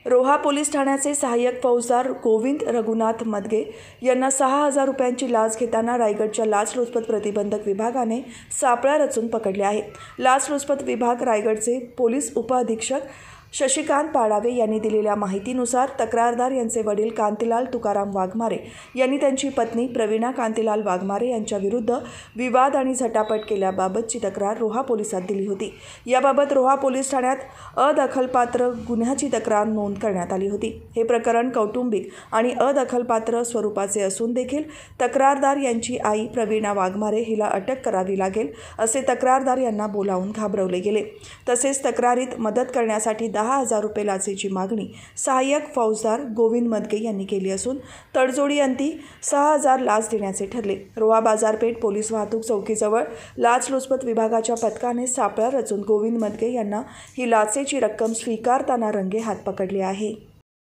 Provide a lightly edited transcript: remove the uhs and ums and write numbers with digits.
Roha police ठाण्याचे सहाय्यक फौजदार गोविंद रघुनाथ मदगे यांना 6,000 रुपयांची लाच घेताना रायगडच्या लाचलुचपत प्रतिबंधक विभागाने सापळा रचून पकडले आहे। लाचलुचपत विभाग रायगडचे पोलीस उपअधीक्षक शशिकांत पाडावे यांनी दिलेल्या माहितीनुसार तक्रारदार यांचे वडील कांतीलाल तुकाराम वाघमारे यांनी त्यांची पत्नी प्रवीणा कांतीलाल वाघमारे यांच्या विरुद्ध विवाद आणि झटापट केल्याबाबतची तक्रार रोहा पोलिसात दिली होती। याबाबत रोहा पोलीस ठाण्यात अदखलपात्र गुन्ह्याची तक्रार नोंद करण्यात आली होती। हे प्रकरण कौटुंबिक आणि अदखलपात्र स्वरूपाचे असून देखील तक्रारदार यांची आई प्रवीणा वाघमारे हिला अटक करावी लागेल असे तक्रारदार यांना बोलावून घाबरवले गेले। तसेच तक्रारीत मदत करण्यासाठी 10,000 रुपये लाचेची मागणी सहाय्यक फौजदार गोविंद मदगे यांनी केली असून तडजोडी अंती 6,000 लाच देण्याचे ठरले। रोहा बाजारपेठ पोलीस वाहतूक चौकीजवळ लाचलुचपत विभागाच्या पथकाने सापळा रचून गोविंद मदगे यांना ही लाचेची रक्कम स्वीकारताना रंगेहात पकडले आहे।